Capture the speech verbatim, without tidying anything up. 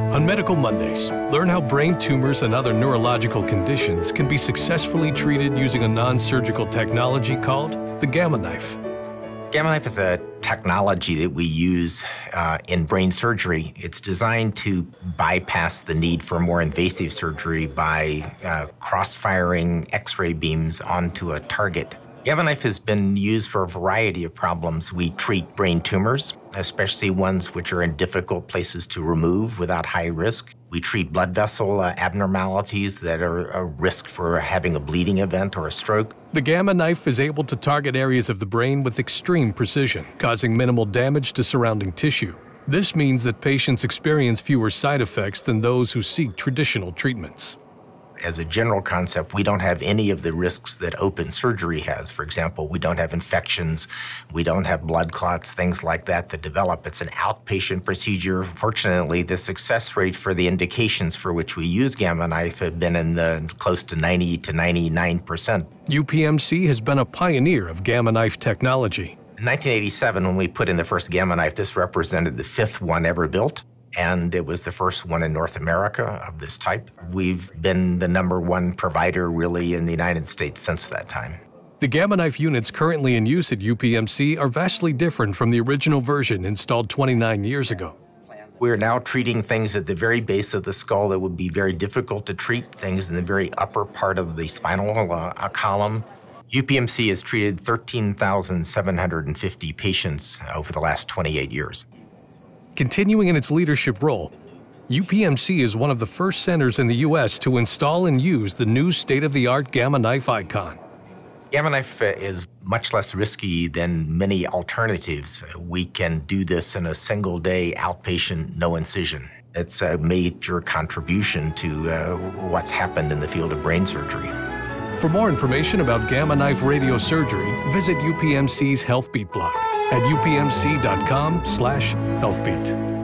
On Medical Mondays, learn how brain tumors and other neurological conditions can be successfully treated using a non-surgical technology called the Gamma Knife. Gamma Knife is a technology that we use uh, in brain surgery. It's designed to bypass the need for more invasive surgery by uh, cross-firing X-ray beams onto a target. Gamma Knife has been used for a variety of problems. We treat brain tumors, especially ones which are in difficult places to remove without high risk. We treat blood vessel uh, abnormalities that are a risk for having a bleeding event or a stroke. The Gamma Knife is able to target areas of the brain with extreme precision, causing minimal damage to surrounding tissue. This means that patients experience fewer side effects than those who seek traditional treatments. As a general concept, we don't have any of the risks that open surgery has. For example, we don't have infections, we don't have blood clots, things like that that develop. It's an outpatient procedure. Fortunately, the success rate for the indications for which we use Gamma Knife have been in the close to ninety to ninety-nine percent. U P M C has been a pioneer of Gamma Knife technology. In nineteen eighty-seven, when we put in the first Gamma Knife, this represented the fifth one ever built. And it was the first one in North America of this type. We've been the number one provider really in the United States since that time. The Gamma Knife units currently in use at U P M C are vastly different from the original version installed twenty-nine years ago. We're now treating things at the very base of the skull that would be very difficult to treat, things in the very upper part of the spinal uh, column. U P M C has treated thirteen thousand seven hundred fifty patients over the last twenty-eight years. Continuing in its leadership role, U P M C is one of the first centers in the U S to install and use the new state-of-the-art Gamma Knife Icon. Gamma Knife is much less risky than many alternatives. We can do this in a single-day outpatient, no incision. It's a major contribution to uh, what's happened in the field of brain surgery. For more information about Gamma Knife radiosurgery, visit U P M C's HealthBeat blog at U P M C dot com slash healthbeat.